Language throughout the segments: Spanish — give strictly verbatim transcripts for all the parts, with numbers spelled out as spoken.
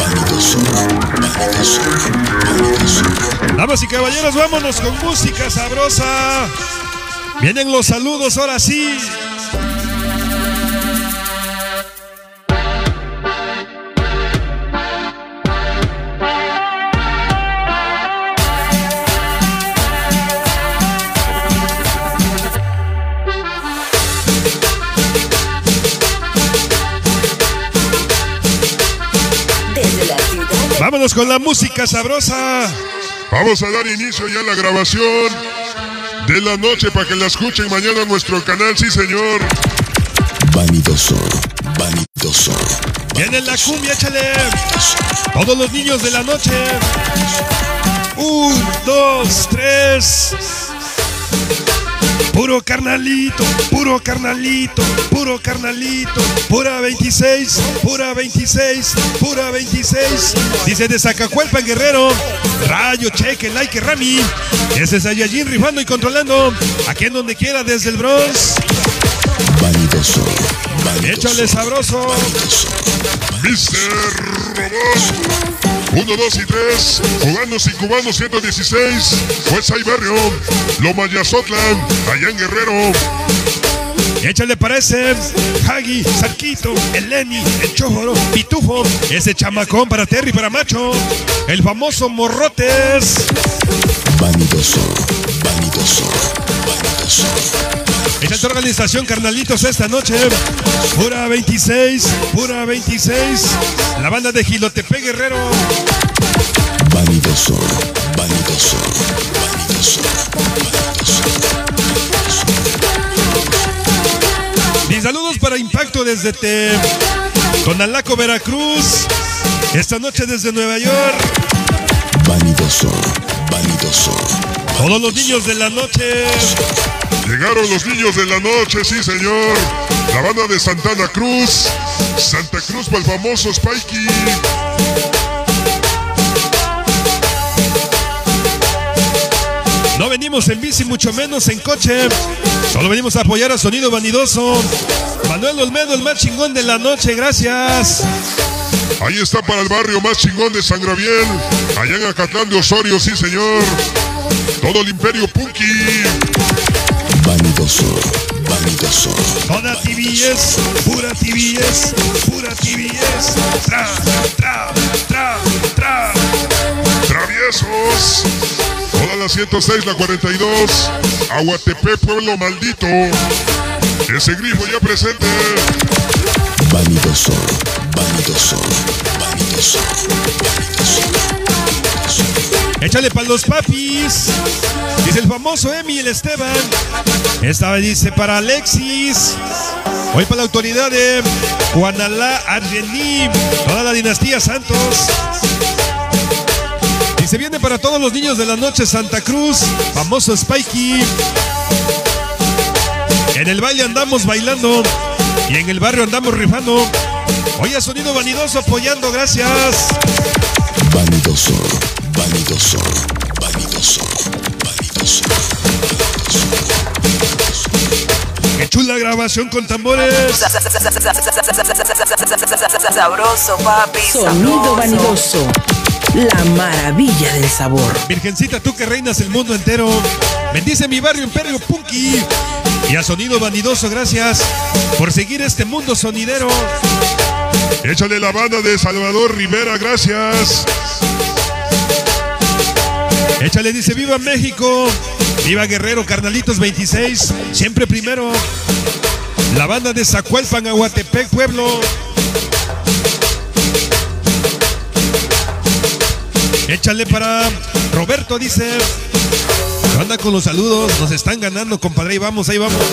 vanidoso, vanidoso, vanidoso. Damas y caballeros, vámonos con música sabrosa. Vienen los saludos, ahora sí. Vámonos con la música sabrosa. Vamos a dar inicio ya a la grabación de la noche para que la escuchen mañana en nuestro canal, sí señor. Vanidoso, vanidoso. Viene la cumbia, échale. Todos los niños de la noche. Un, dos, tres. Puro carnalito, puro carnalito, puro carnalito, pura veintiséis, pura veintiséis, pura veintiséis. Dice de Zacacualpan, Guerrero. Rayo, Cheque, Like, Rami. Ese es Saiyajin rifando y controlando. Aquí en donde quiera, desde el Bronx. Vanidoso, vanidoso. Échale sabroso. Vanidoso, mister Robot. Uno, dos y tres. Cubanos y cubanos ciento dieciséis. Fuerza y Barrio. Loma Yazotlan. Allá en Guerrero. Échale para ese Hagi, Sarquito, el Lenny, el Chojoro, Pitufo. Ese chamacón para Terry, para Macho. El famoso Morrotes. vanidoso, vanidoso, vanidoso. Esa es tu organización, carnalitos, esta noche. Pura veintiséis, pura veintiséis. La banda de Jilotepec, Guerrero. Vanidoso, vanidoso, vanidoso, vanidoso. Mis saludos para Impacto desde Te... Tonalaco, Veracruz. Esta noche desde Nueva York. Vanidoso, vanidoso. Todos los niños de la noche. Llegaron los niños de la noche, sí señor. La banda de Santana Cruz. Santa Cruz para el famoso Spikey. No venimos en bici, mucho menos en coche. Solo venimos a apoyar a Sonido Vanidoso. Manuel Olmedo, el más chingón de la noche, gracias. Ahí está para el barrio más chingón de San Gabriel. Allá en Acatlán de Osorio, sí señor. Todo el imperio punky. Vanidoso, vanidoso. Toda T V S, pura T V S, pura T V S. Tra, tra, tra, tra. Traviesos. Toda la ciento seis, la cuarenta y dos. Aguatepec, pueblo maldito. Ese grifo ya presente. Vanidoso, vanidoso, vanidoso, vanidoso. Échale para los papis. Dice el famoso Emi, el Esteban. Esta dice para Alexis. Hoy para la autoridad de Juanalá Argení. Toda la dinastía Santos. Y se viene para todos los niños de la noche Santa Cruz. Famoso Spikey. En el baile andamos bailando. Y en el barrio andamos rifando. Hoy a Sonido Vanidoso apoyando, gracias. Vanidoso, vanidoso, vanidoso, vanidoso, vanidoso. Qué chula grabación con tambores. Sabroso, papi. Sonido Vanidoso. La maravilla del sabor. Virgencita, tú que reinas el mundo entero. Bendice mi barrio Imperio Punky. Y a Sonido Vanidoso, gracias por seguir este mundo sonidero. Échale la banda de Salvador Rivera, gracias. Échale, dice, viva México. Viva Guerrero, carnalitos veintiséis. Siempre primero. La banda de Zacualpan, Aguatepec, pueblo. Échale para Roberto, dice. Anda con los saludos, nos están ganando, compadre. Ahí vamos, ahí vamos.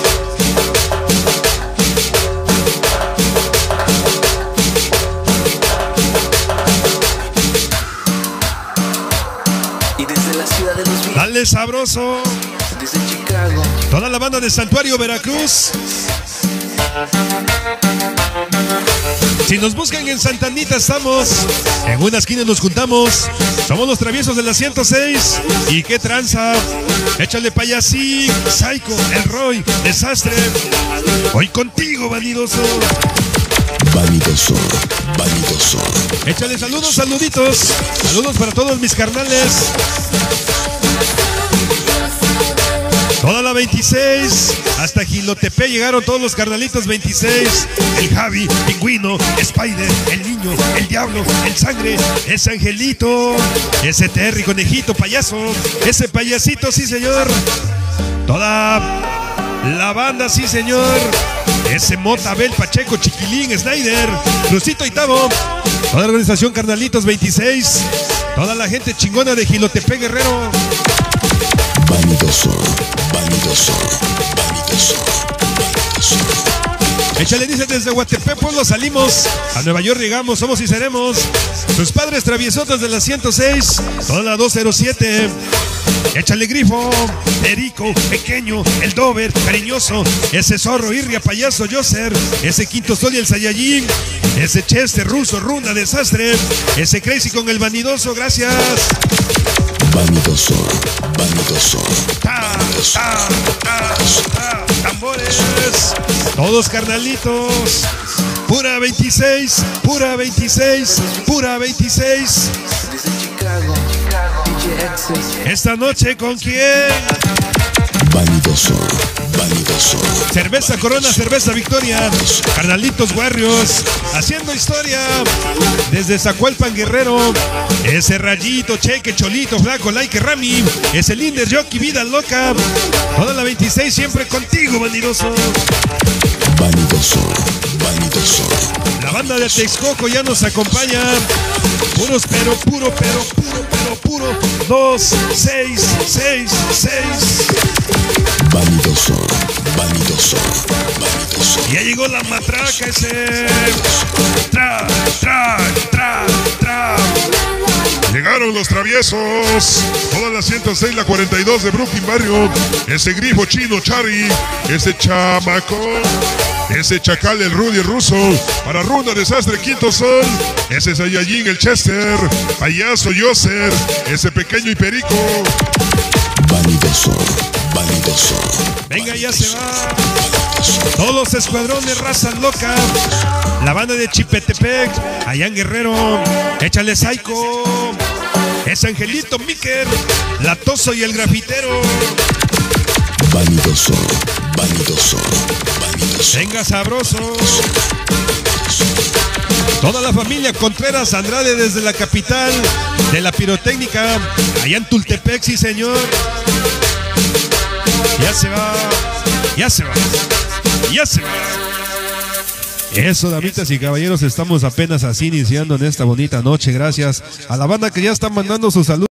Y desde la ciudad de los vientos, Dale sabroso. desde Chicago. Toda la banda de Santuario, Veracruz. Si nos buscan en Santa Anita, estamos. En una esquina nos juntamos. Somos los traviesos de la ciento seis. ¿Y qué tranza? Échale payasí, Psycho, el Roy, Desastre. Hoy contigo, vanidoso. vanidoso, vanidoso. Échale saludos, saluditos. Saludos para todos mis carnales. Toda la veintiséis, hasta Gilotepec llegaron todos los carnalitos veintiséis. El Javi, Pingüino, Spider, el Niño, el Diablo, el Sangre, ese Angelito, ese Terry, Conejito, Payaso, ese Payasito, sí señor. Toda la banda, sí señor. Ese Mota, Abel, Pacheco, Chiquilín, Snyder, Lucito y Tavo. Toda la organización Carnalitos veintiséis. Toda la gente chingona de Gilotepec, Guerrero. Vanidoso, vanidoso, vanidoso, vanidoso. Échale, dice, desde Guatepec, Pueblo salimos, a Nueva York llegamos, somos y seremos. Sus padres traviesotas de la ciento seis, toda la doscientos siete. Échale, Grifo, Perico, Pequeño, el Dover, Cariñoso, ese Zorro, Irria, Payaso, Yoser, ese Quinto Sol y el Saiyajin, ese Chester, Ruso, Runa, Desastre, ese Crazy con el Vanidoso, gracias. Vanidoso, vanidoso, Ta, vanidoso, ta, ta, ta, tambores, todos carnalitos. Pura veintiséis, pura veintiséis, pura veintiséis. Desde Chicago, D J Access. Esta noche, ¿con quién? vanidoso, vanidoso. Cerveza Corona, cerveza Victoria, carnalitos Warriors, haciendo historia desde Zacualpan, Guerrero. Ese Rayito, Cheque, Cholito, Flaco, Like, Rami, ese Linder, Jockey, Vida Loca. Toda la veintiséis siempre contigo, vanidoso. Vanidoso, vanidoso. La banda de Texcoco ya nos acompaña. Puros, pero puro, pero puro, pero puro. Dos, seis, seis, seis. Vanidoso, vanidoso, vanidoso. Ya llegó la matraca, ese. Tra, tra, tra, tra. Llegaron los traviesos. Toda la ciento seis, la cuarenta y dos de Brooklyn Barrio. Ese Grifo, Chino, Charry. Ese Chamaco. Ese Chacal, el Rudy, el Ruso. Para Runa, Desastre, Quinto Sol. Ese Saiyajin, el Chester. Payaso, Yoser. Ese Pequeño y Perico. Vanidoso, vanidoso. Venga, ya se va. Todos los escuadrones, raza loca. La banda de Chipetepec, allá en Guerrero. Échale Psycho. Es Angelito, Miker, Latoso y el Grafitero. Vanidoso, vanidoso, vanidoso. Venga, sabroso. Toda la familia Contreras Andrade desde la capital de la pirotécnica, allá en Tultepec, sí señor. Ya se va, ya se va, ya se va. Eso, damitas y caballeros, estamos apenas así iniciando en esta bonita noche. Gracias a la banda que ya está mandando su salud.